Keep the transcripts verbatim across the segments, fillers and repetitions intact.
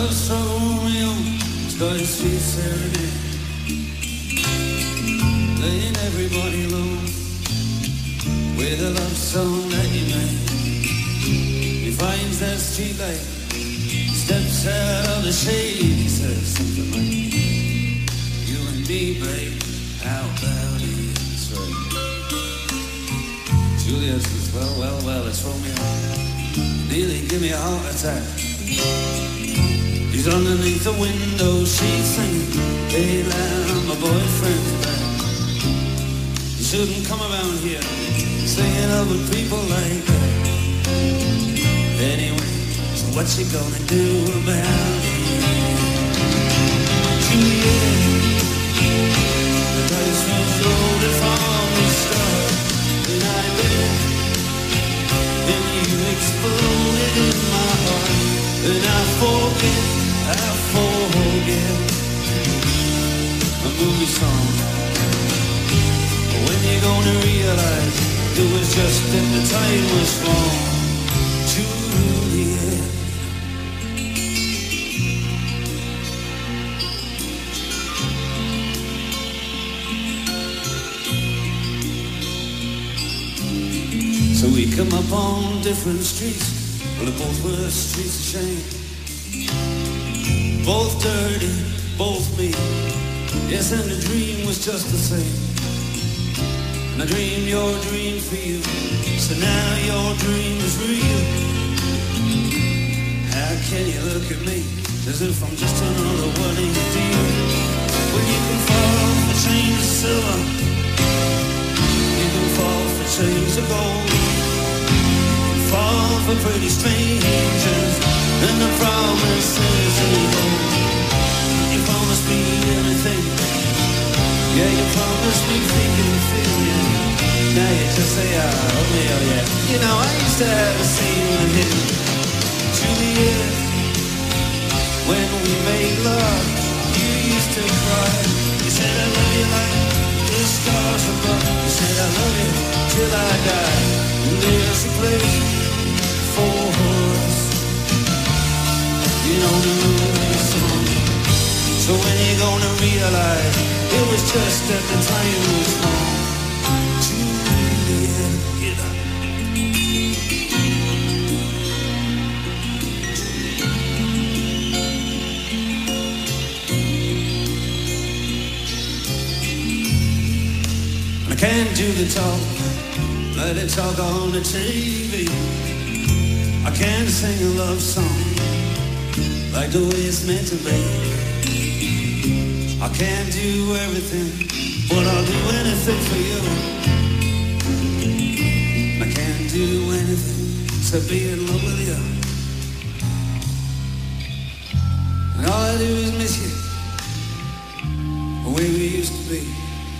Ghost of Romeo, it's got his sweet serenade, laying everybody low with a love song that he made. He finds that street light, steps out of the shade, he says something like, you and me, babe, how about it? That's right. Julia says, well, well, well, it's Romeo. Nearly give me a heart attack. He's underneath the window, she's singing, hey, lad, my boyfriend's back. You shouldn't come around here singing up with people like that. Anyway, so what you gonna do about it? Juliet, the dice was loaded from the start, and I bet, and you exploded in my heart, and I forget, I forget a movie song. When you gonna realize it was just that the time was wrong? Juliet. So we come up on different streets, well, they both were streets of shame. Both dirty, both mean. Yes, and the dream was just the same. And I dreamed your dream for you, so now your dream is real. How can you look at me as if I'm just another one in your deal? Well, you can fall for chains of silver, you can fall for chains of gold, fall for pretty strangers and the promises you hold. You promised me anything, yeah, you promised me thinking and feeling. Now you just say, oh, oh yeah, oh yeah. You know, I used to have a scene with him, Juliet. When we made love, you used to cry. You said I love you like the stars above. You said I love you till I die. And there's a place for us, you know, the movie song. So when you gonna realize it was just that the time was wrong? Juliet, get up. I can't do the talk, let it talk on the T V. I can't sing a love song like the way it's meant to be. I can't do everything, but I'll do anything for you. I can't do anything except be in love with you. And all I do is miss you, the way we used to be.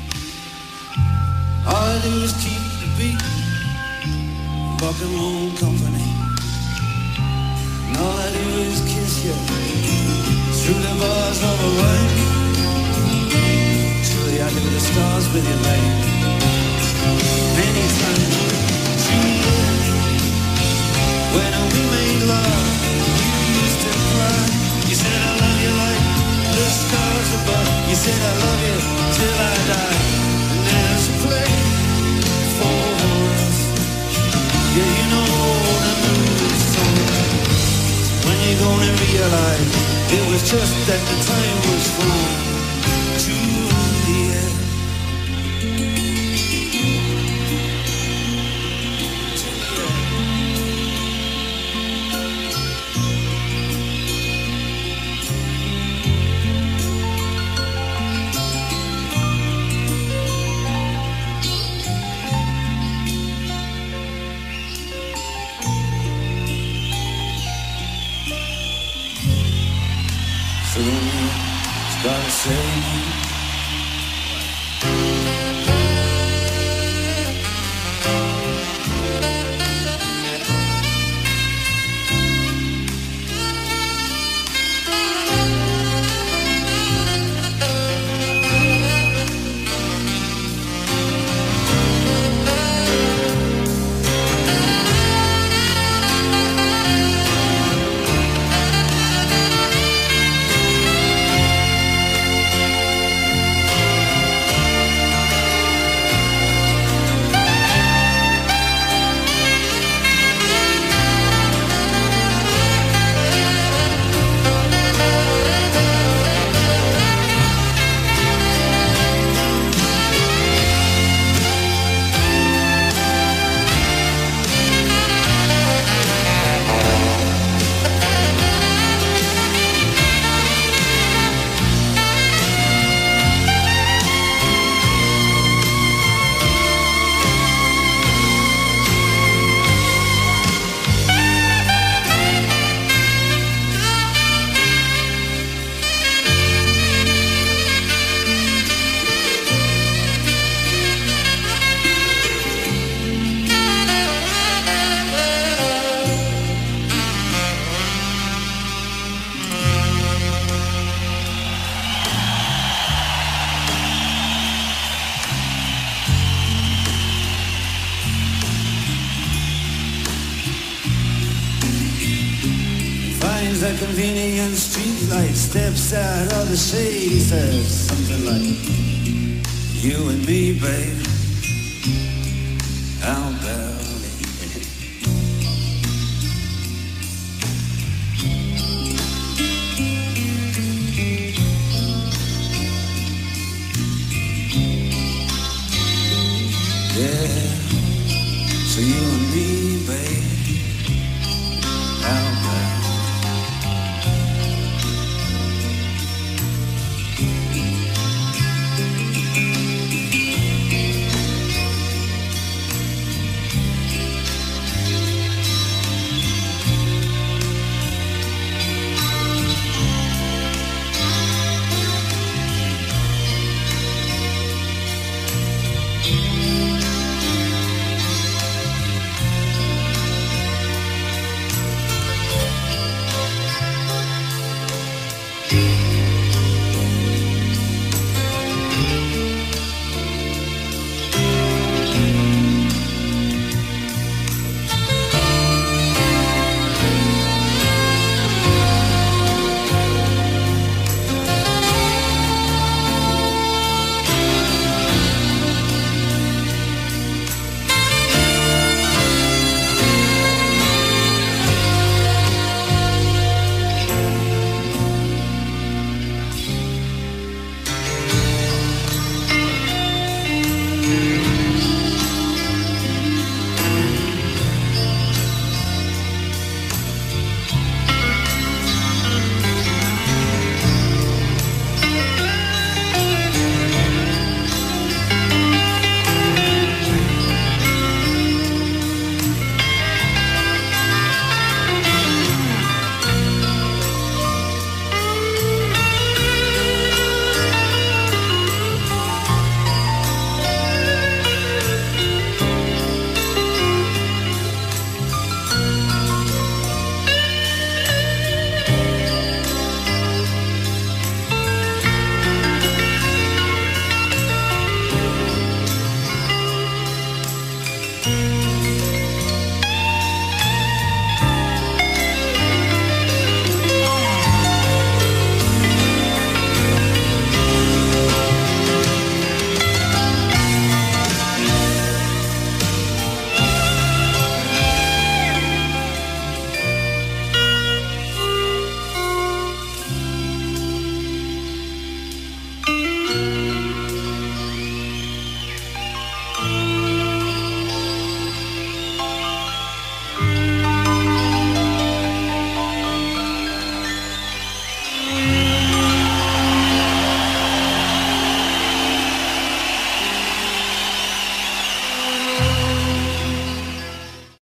All I do is keep the beat, rock and roll company. And all I do is kiss you through the bars of a rain. Truly I do the stars with you, babe. Anytime, Juliet. When we made love, you used to cry. You said I love you like the stars above. You said I love you till I die. And there's a place for us, yeah, you know the movie song. When you gonna realize it was just that the time was wrong? Juliet. Someone's gotta say. Finds a convenient streetlight, steps out of the shade. He says something like, you and me, babe, how about it? Yeah, so you and me, babe,